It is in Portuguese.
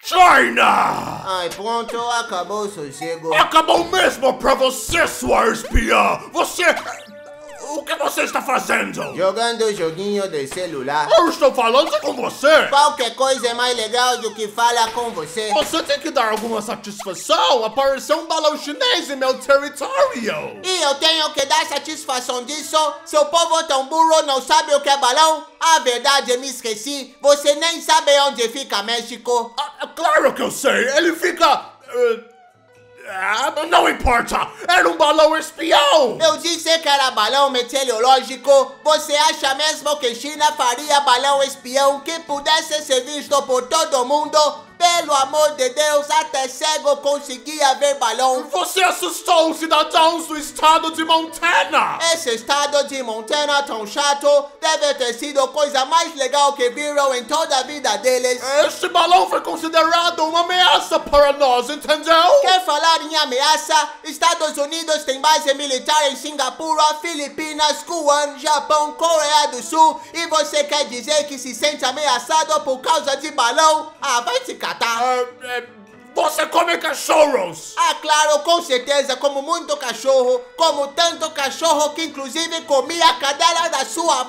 China! Ai, pronto, acabou o sossego. Acabou mesmo pra você, sua espiã! Você... O que você está fazendo? Jogando joguinho de celular. Eu estou falando com você! Qualquer coisa é mais legal do que falar com você. Você tem que dar alguma satisfação! Apareceu um balão chinês em meu território! E eu tenho que dar satisfação disso? Seu povo tão burro não sabe o que é balão? A verdade, eu me esqueci. Você nem sabe onde fica México. Claro que eu sei! Ele fica... não importa! Era um balão-espião! Eu disse que era balão meteorológico. Você acha mesmo que China faria balão-espião que pudesse ser visto por todo mundo? Pelo amor de Deus, até cego conseguia ver balão. Você assustou os cidadãos do estado de Montana! Esse estado de Montana tão chato deve ter sido a coisa mais legal que viram em toda a vida deles. Este balão foi considerado uma ameaça para nós, entendeu? Quer falar em ameaça? Estados Unidos tem base militar em Singapura, Filipinas, Guam, Japão, Coreia do Sul. E você quer dizer que se sente ameaçado por causa de balão? Ah, vai se catar. Você come cachorros! Ah, claro, com certeza, como muito cachorro. Como tanto cachorro que inclusive comia a cadela da sua